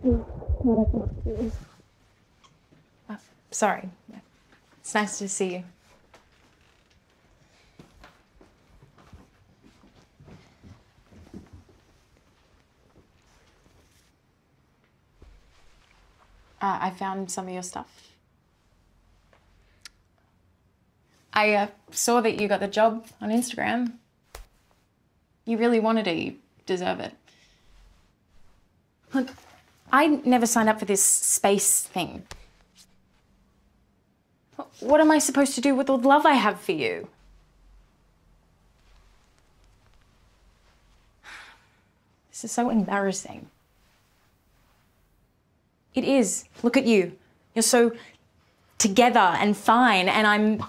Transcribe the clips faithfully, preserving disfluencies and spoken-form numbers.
Oh, sorry. It's nice to see you. Uh, I found some of your stuff. I uh, saw that you got the job on Instagram. You really wanted it. You deserve it. Look, I never signed up for this space thing. What am I supposed to do with all the love I have for you? This is so embarrassing. It is. Look at you. You're so together and fine, and I'm...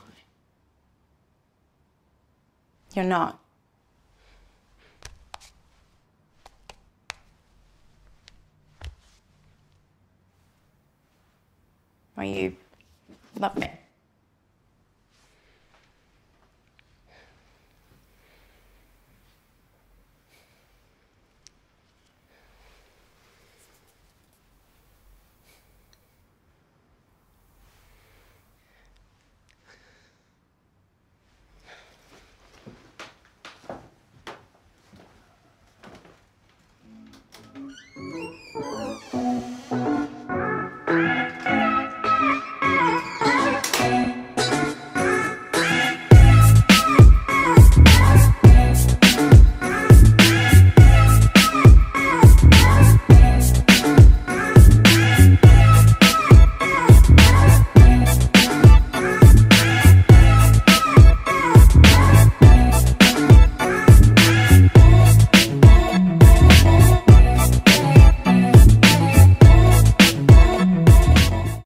You're not. Well, you love me.